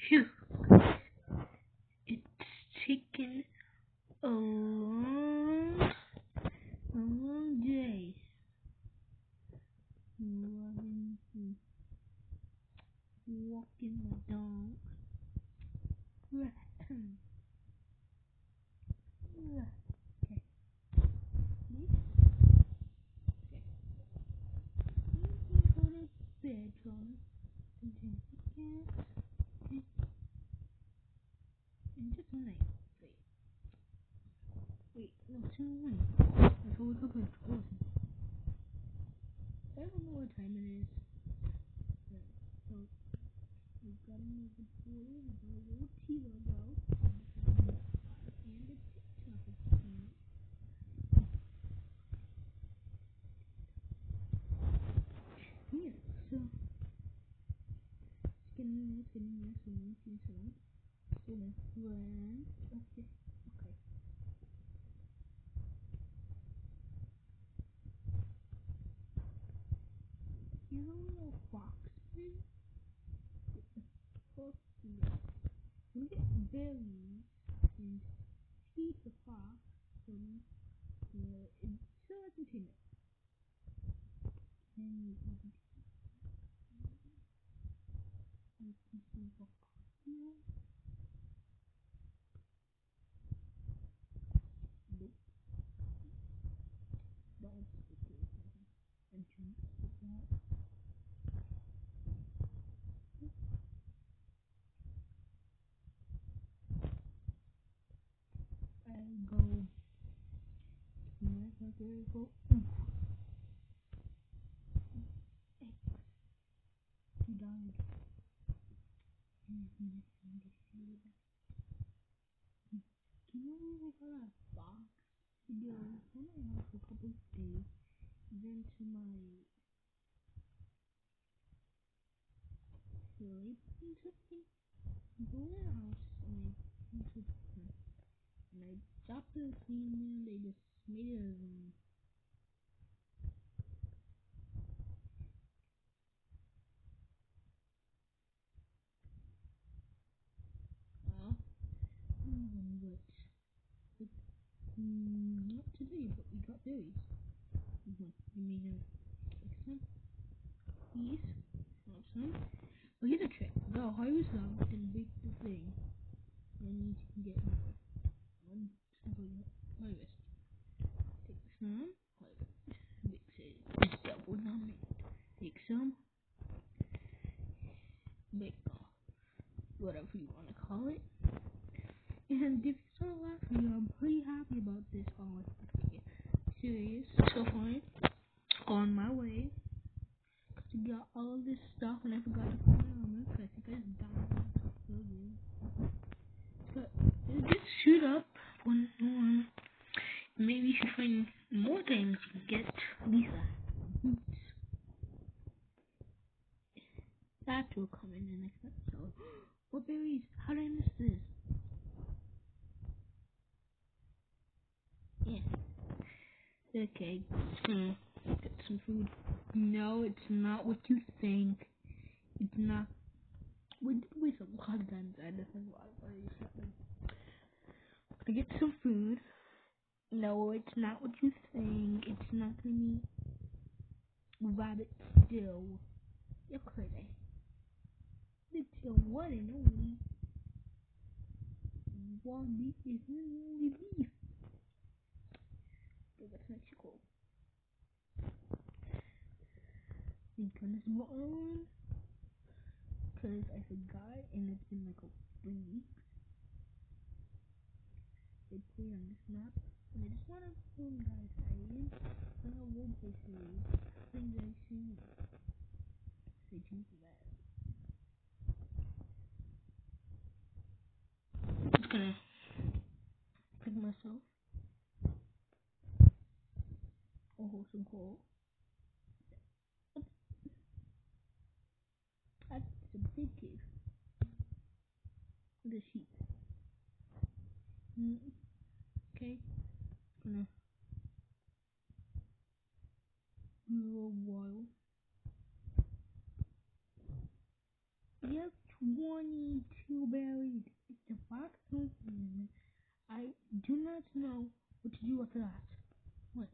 Phew. It's taken a long day. Walking my dog. Okay. Go to bed, Tom. And just tonight. Wait, no, tonight. So we could play 12. I don't know what time it is. So we've got another boy, we've got a little Tila though. And a TikTok account. Yeah, so getting this one, okay. You know Foxman? Yeah. We get berries and feed the fox from the container. And I go. He died. Can you believe I got a box to go from my house for a couple of days, then to my sleep and something? Go to their house and I stopped the cleaning, they just made it a not today, but we got berries. We made some. These. Not some. But here's a trick. Go harvest them and bake the thing. And you can get more. One simple harvest. Take some. Harvest. Mix it. It's double now. Take some. Bake. Whatever you want to call it. And if you saw last video, I'm pretty happy about this series so far. On my way to get all of this stuff, and I forgot to put my armor because I think I just died. So good. But it just shoot up when maybe you should find more things to get Lisa. That will come in the next episode. What berries? How did I miss this? Yeah. Okay. Get some food. No, it's not what you think. It's not. We did waste a lot of time inside this. I get some food. No, it's not what you think. It's not gonna be rabbit still. You're crazy. It's your one and only one beef is only beef. But that's Mexico. And turn this on. Because I forgot and it's been like a 3 weeks. They play on this map. And I just want to tell you guys I didn't bring a roleplay series. Things I see. Stay tuned for that. I'm just gonna pick myself a wholesome coal. That's a big cave. With a sheep. Okay. Gonna do a while. We have 22 berries. It's a box open. I do not know what to do after that. What?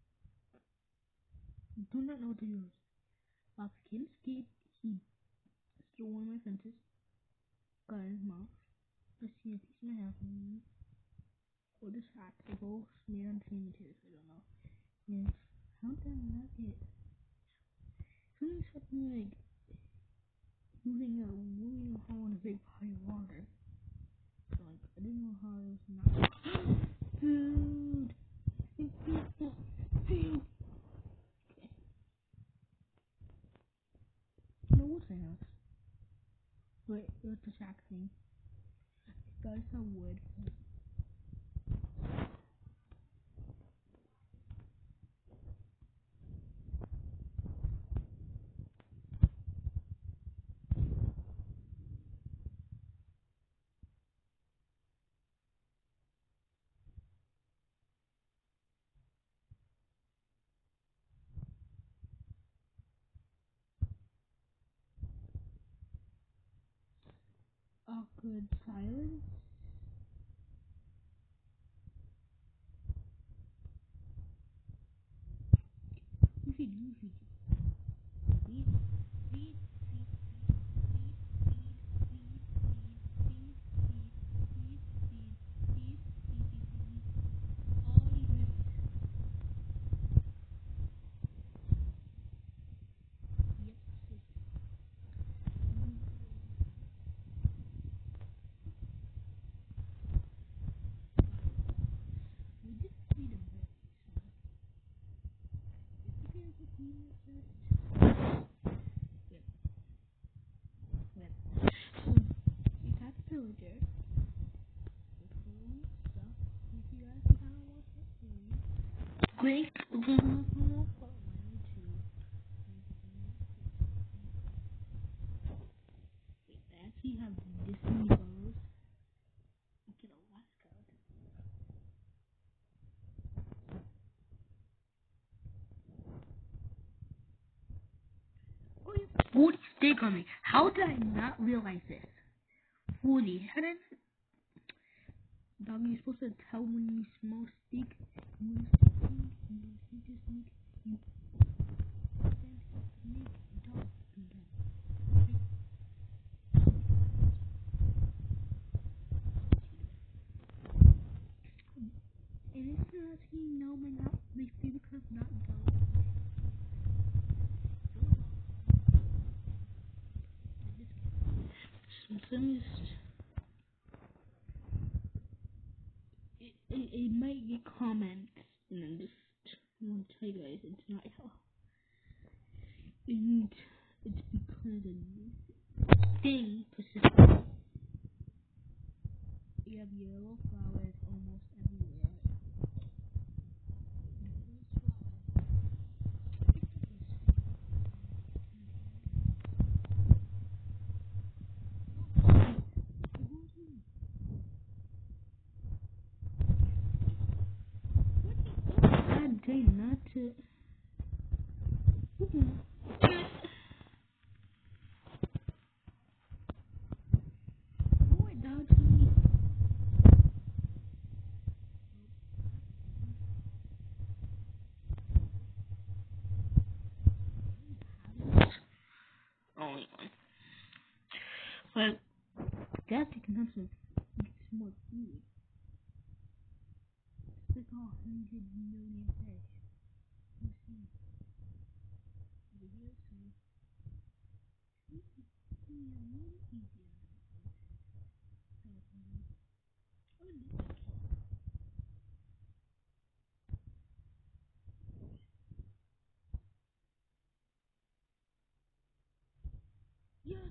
Do not know what to do. Fox can escape. He stole one of my fences. Got in his mouth. Let's see a piece and a half. Or this hat. They both made on same materials. I don't know. And how did I not get? Something something like moving a moving a hole in a big body of water. So like I didn't know how it was not food. Food. Okay. No, what's that? Wait, what's the shack thing? Guys have wood. Awkward silence. Feed, feed, feed, feed, we got the pillager. Quick, actually have Disney bows. Get a Alaska. Oh, yeah. 40 steak on me. How did I not realize this? 40. How did dog, you're supposed to tell when you smell steak. When you see the steak, you make dog do that. And if you're asking, no, my favorite color is not dog. Sometimes it might get comments, and I'm just want to tell you guys it's not hell. And it's because of thing Pacific. You have yellow flowers almost everywhere. Bad day not to. What dog to me? Only one. But guess you can have some more food. It's like 100 million fish. Let's see. Over here, so yes.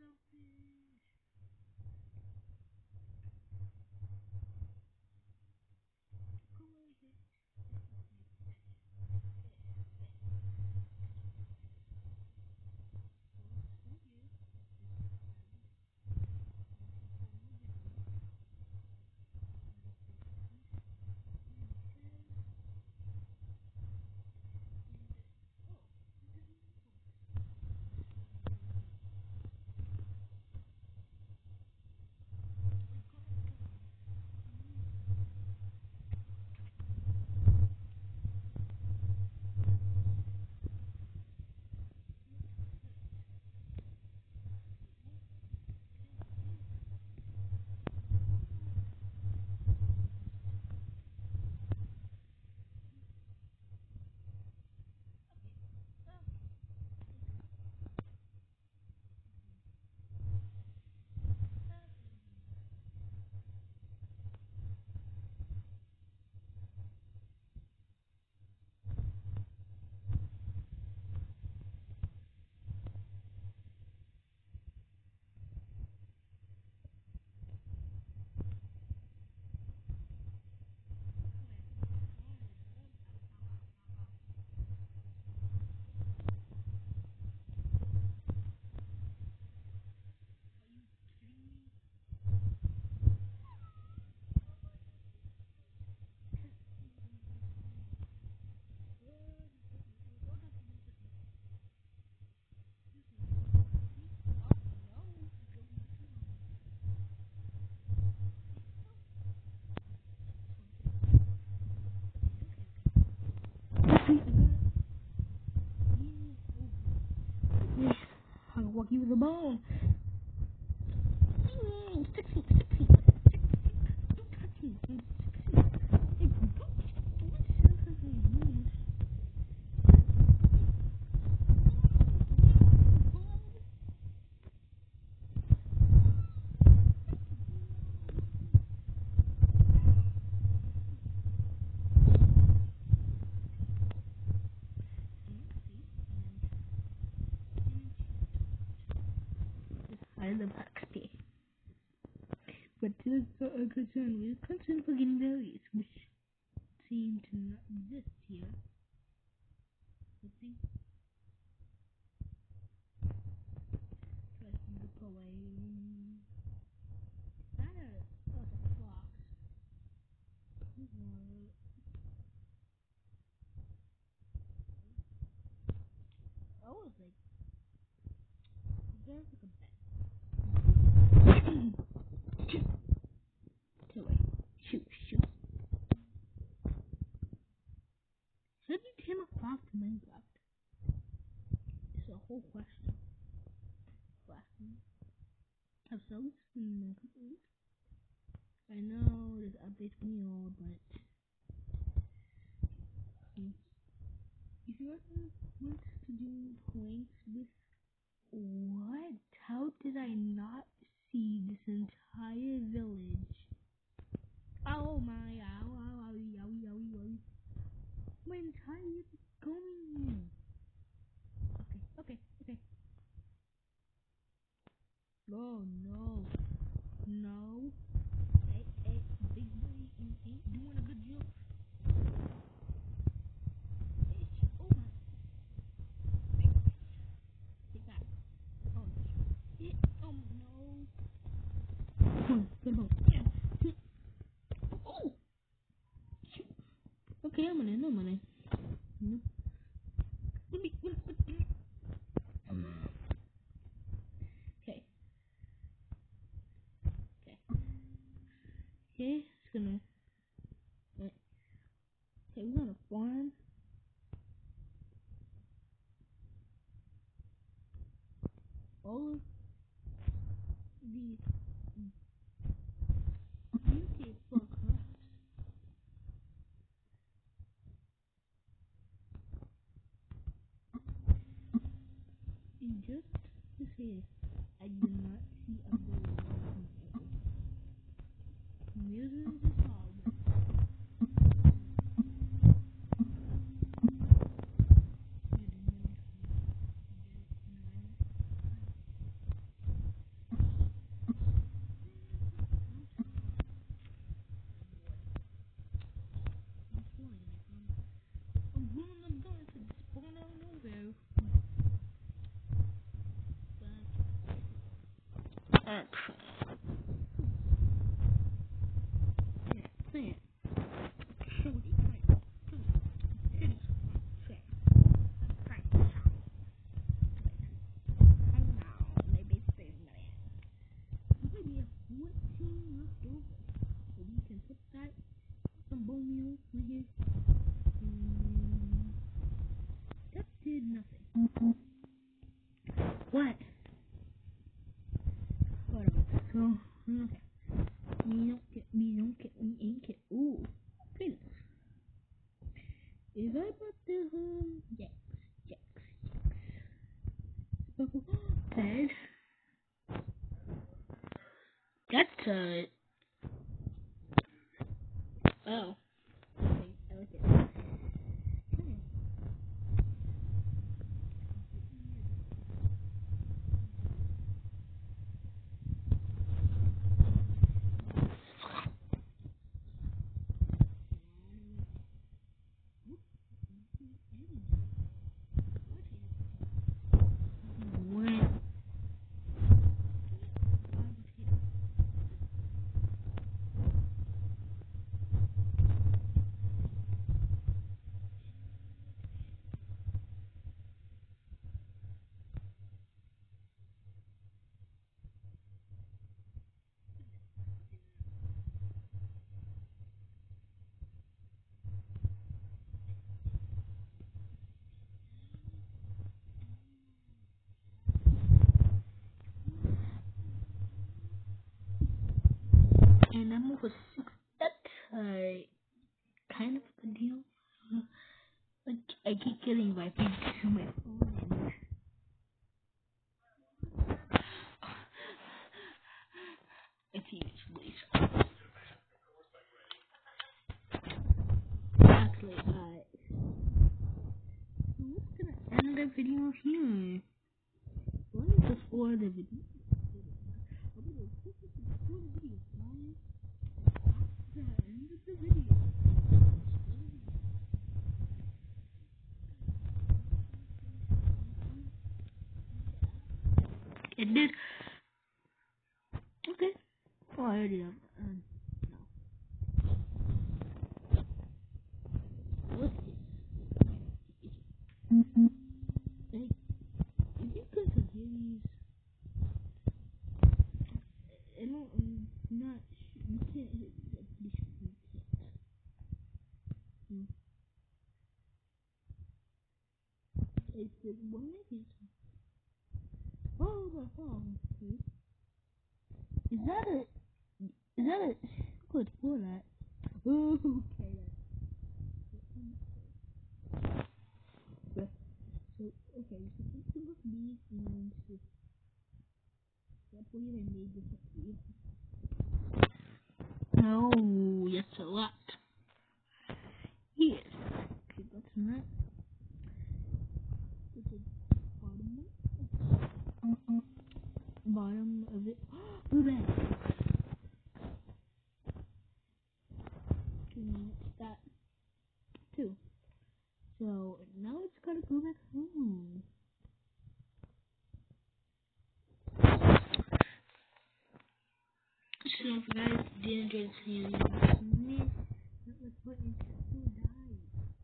I'll walk you with the ball. I love XP. But there's a concern with concern for getting berries, which seem to not exist here. Let's see. Try to look away. That is a fox. I was like, there's like a bed. Shoot. Should you turn a fox to Minecraft? It's a whole question. Have subs in Minecraft? I know this update's pretty old, but if you ever want to do pranks with what? How did I not see this entire village? Oh my, owie. My entire village is going. Okay. Oh no. Hey, big boy ain't doing a good job. Oh my. Take that. Oh, shit. Oh no. Good boy. Yeah. Oh. Shoot. Okay, I'm gonna. No. Okay. Okay, it's gonna. Okay, we're gonna farm all of these beautiful crops. And just to say, I did not see a gold. Music is hard. Is I about the Jax, Jax, Jax. Ted. That's oh. Okay, I like it. When and I'm over six. That's kind of a deal. Like I keep getting my things to my phone. And it's usually actually so let's gonna end the video here. What is before the video? I'll be like, this is before the video, guys. The end of the video. It did. Okay. Oh, I already have. No. What's this? Hey, if you could hear these, I don't. I'm not. You can't hear these. I'm pretty sure you can't. Hmm. It says one minute. Oh, the phone. Is that a? Is that a? Good for that. Oh, okay. So, okay, so this is what these means. That's what I made this up. No, that's a lot. Yes. Okay, that's not. That's the bottom of it. Blue bag. That too. So now it's gotta go back home. So if you guys did enjoy this video, that was button who died.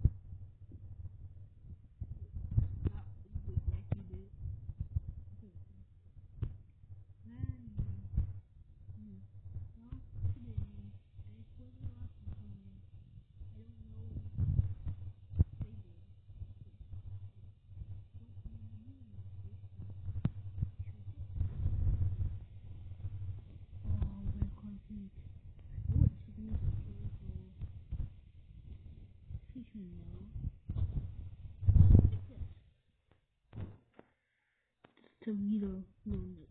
To read a little note.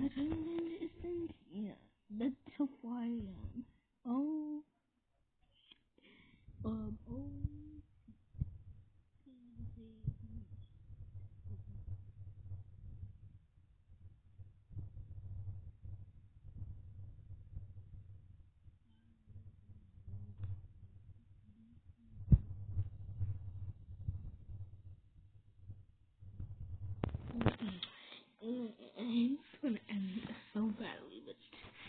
Yeah, that's so far. Oh, oh. It's gonna end so badly, but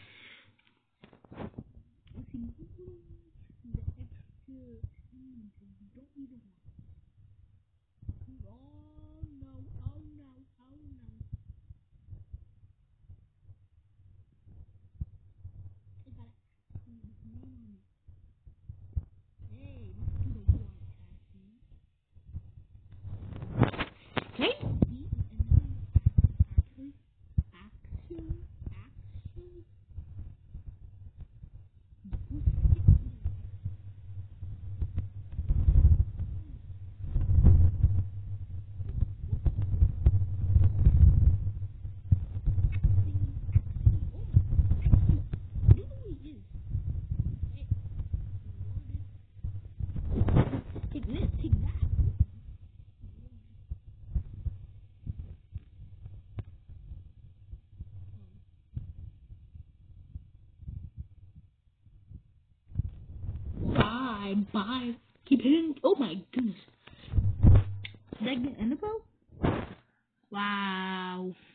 if you the extra scenes and you don't even want oh no, oh no, oh no. I gotta see his name on it. Hey, let's do the one tag. Okay? Actually, take this, take that. Bye, bye. Keep hitting. Oh my goodness. Did I get Annabelle? Wow.